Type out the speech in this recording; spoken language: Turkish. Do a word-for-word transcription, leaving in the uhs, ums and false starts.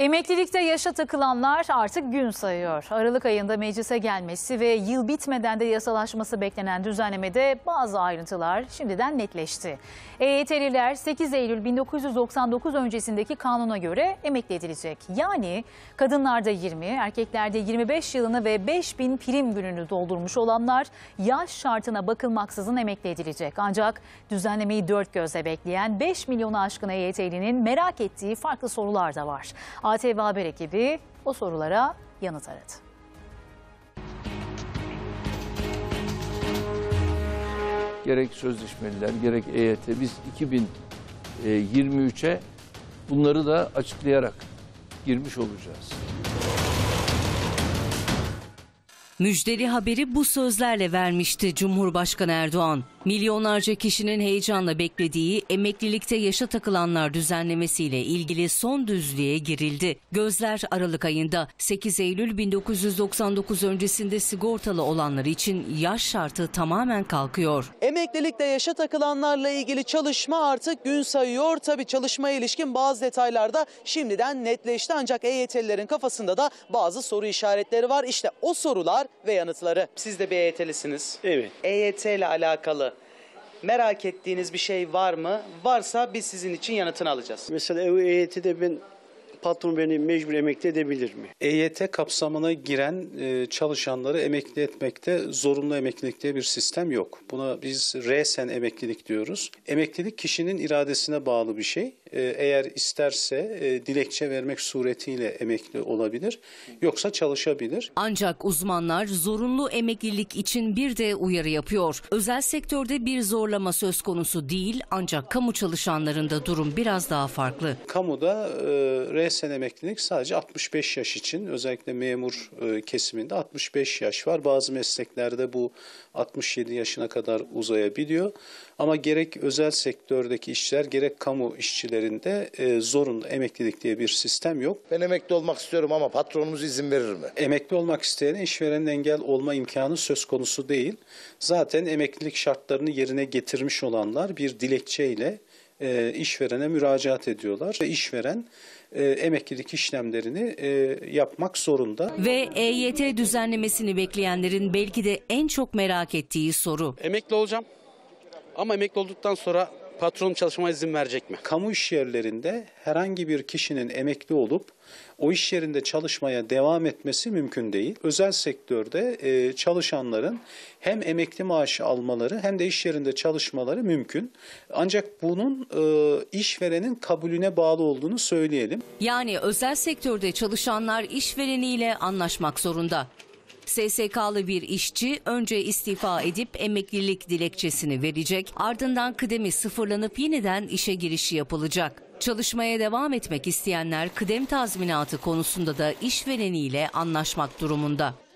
Emeklilikte yaşa takılanlar artık gün sayıyor. Aralık ayında meclise gelmesi ve yıl bitmeden de yasalaşması beklenen düzenlemede bazı ayrıntılar şimdiden netleşti. E Y T'liler sekiz Eylül bin dokuz yüz doksan dokuz öncesindeki kanuna göre emekli edilecek. Yani kadınlarda yirmi, erkeklerde yirmi beş yılını ve beş bin prim gününü doldurmuş olanlar yaş şartına bakılmaksızın emekli edilecek. Ancak düzenlemeyi dört gözle bekleyen beş milyonu aşkın E Y T'linin merak ettiği farklı sorular da var. A T V Haber ekibi o sorulara yanıt aradı. Gerek sözleşmeliler, gerek E Y T biz iki bin yirmi üçe bunları da açıklayarak girmiş olacağız. Müjdeli haberi bu sözlerle vermişti Cumhurbaşkanı Erdoğan. Milyonlarca kişinin heyecanla beklediği emeklilikte yaşa takılanlar düzenlemesiyle ilgili son düzlüğe girildi. Gözler Aralık ayında. sekiz Eylül bin dokuz yüz doksan dokuz öncesinde sigortalı olanlar için yaş şartı tamamen kalkıyor. Emeklilikte yaşa takılanlarla ilgili çalışma artık gün sayıyor. Tabii çalışmaya ilişkin bazı detaylar da şimdiden netleşti. Ancak E Y T'lilerin kafasında da bazı soru işaretleri var. İşte o sorular ve yanıtları. Siz de bir E Y T'lisiniz. Evet. E Y T ile alakalı merak ettiğiniz bir şey var mı? Varsa biz sizin için yanıtını alacağız. Mesela E Y T'de ben patron beni mecbur emekli edebilir mi? E Y T kapsamına giren e, çalışanları emekli etmekte zorunlu emeklilik diye bir sistem yok. Buna biz resen emeklilik diyoruz. Emeklilik kişinin iradesine bağlı bir şey. E, eğer isterse e, dilekçe vermek suretiyle emekli olabilir. Yoksa çalışabilir. Ancak uzmanlar zorunlu emeklilik için bir de uyarı yapıyor. Özel sektörde bir zorlama söz konusu değil, ancak kamu çalışanlarında durum biraz daha farklı. Kamuda e, resen emeklilik sadece altmış beş yaş için, özellikle memur e, kesiminde altmış beş yaş var. Bazı mesleklerde bu altmış yedi yaşına kadar uzayabiliyor. Ama gerek özel sektördeki işçiler gerek kamu işçilerinde e, zorunlu emeklilik diye bir sistem yok. Ben emekli olmak istiyorum ama patronumuz izin verir mi? Emekli olmak isteyene işverenin engel olma imkanı söz konusu değil. Zaten emeklilik şartlarını yerine getirmiş olanlar bir dilekçeyle e, işverene müracaat ediyorlar. Ve işveren e, emeklilik işlemlerini e, yapmak zorunda. Ve E Y T düzenlemesini bekleyenlerin belki de en çok merak ettiği soru. Emekli olacağım ama emekli olduktan sonra patronum çalışmama izin verecek mi? Kamu iş yerlerinde herhangi bir kişinin emekli olup o iş yerinde çalışmaya devam etmesi mümkün değil. Özel sektörde e, çalışanların hem emekli maaşı almaları hem de iş yerinde çalışmaları mümkün. Ancak bunun e, işverenin kabulüne bağlı olduğunu söyleyelim. Yani özel sektörde çalışanlar işvereniyle anlaşmak zorunda. S S K'lı bir işçi önce istifa edip emeklilik dilekçesini verecek, ardından kıdemi sıfırlanıp yeniden işe girişi yapılacak. Çalışmaya devam etmek isteyenler kıdem tazminatı konusunda da işvereniyle anlaşmak durumunda.